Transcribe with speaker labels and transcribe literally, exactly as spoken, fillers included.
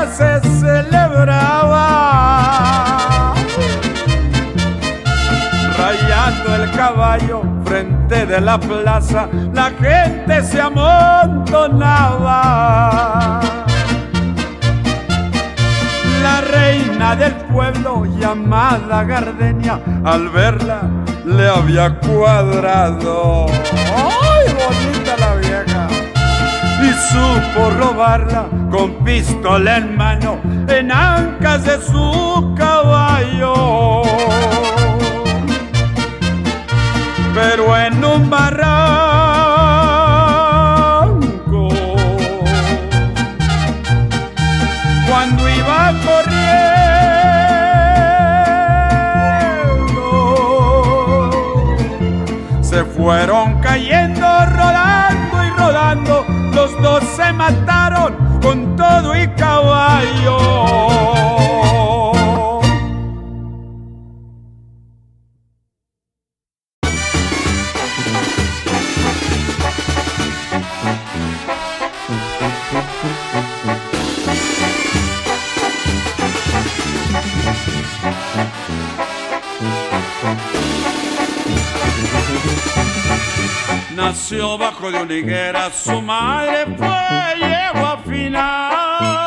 Speaker 1: se celebraba. Rayando el caballo frente de la plaza, la gente se amontonaba. La reina del pueblo, llamada Gardenia, al verla le había cuadrado. ¡Ay, bonita la vieja! Y supo robarla con pistola en mano en ancas de su caballo. Pero en un barranco, cuando iba corriendo, se fueron cayendo, rodando y rodando. Los dos se mataron con todo y caballo. Nació bajo de una higuera, su madre fue yegua final.